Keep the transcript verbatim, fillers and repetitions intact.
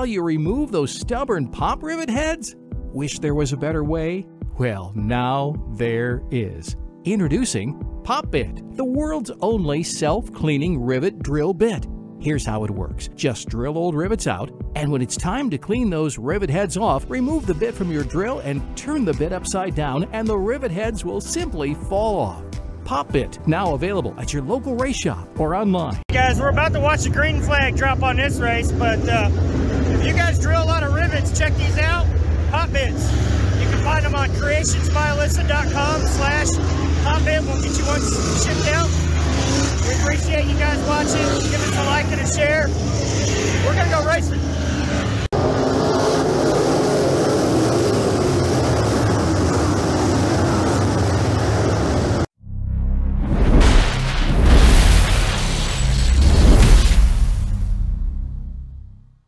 while you remove those stubborn pop rivet heads? Wish there was a better way? Well, now there is. Introducing PopBit, the world's only self-cleaning rivet drill bit. Here's how it works. Just drill old rivets out, and when it's time to clean those rivet heads off, remove the bit from your drill and turn the bit upside down, and the rivet heads will simply fall off. PopBit, now available at your local race shop or online. Hey guys, we're about to watch the green flag drop on this race, but uh, if you guys drill a lot of rivets, check these out. PopBits. You can find them on creationsmylissa dot com slash PopBit. We'll get you one shipped out.